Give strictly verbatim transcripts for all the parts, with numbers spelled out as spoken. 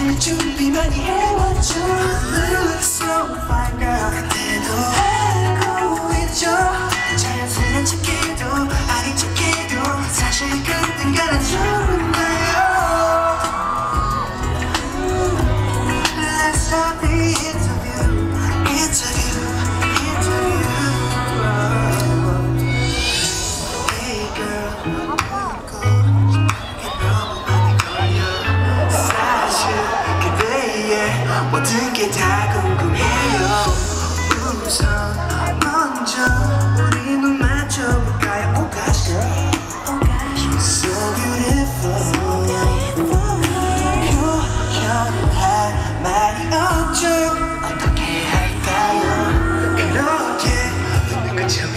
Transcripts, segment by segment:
사실 준비 많이 해왔죠. Look so fine girl. 그때도 알고 있죠. 자연스레 찾기도 아닌 척해도 사실 그땐가 난 좋은 거예요. Let's start the interview. Interview, interview. Hey girl. 모든 게 다 궁금해요. 우선 먼저 우리 눈 맞춰볼까요? Oh gosh, oh gosh, so beautiful. 표현을 할 말이 없죠. 어떻게 할까요? 그렇게 눈이 끝참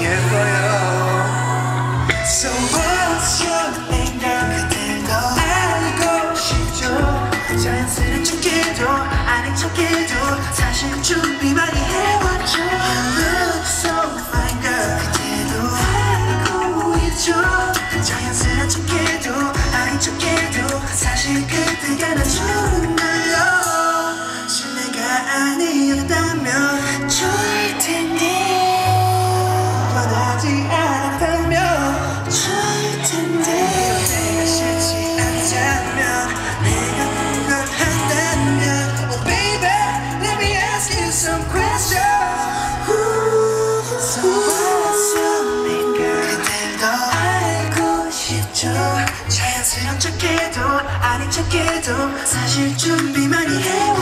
예뻐요. So what's your name, girl? 그댈 더 알고 싶죠. 자연스레 척해도 아닌 척해도 사실 준비 많이 해왔죠. You look so fine girl. 그때도 알고 있죠. 자연스레 척해도 아닌 척해도 사실 그때가 난 좋은 걸요. 실례가 아니었다면 좋을 텐데 원하지 않았다면 좋을 텐데 내가 싫지 않다면 내가 some question. So what's your name, girl? 그댈 더 알고 싶죠. 자연스러운 척해도 아닌 척해도 사실 준비 많이 해.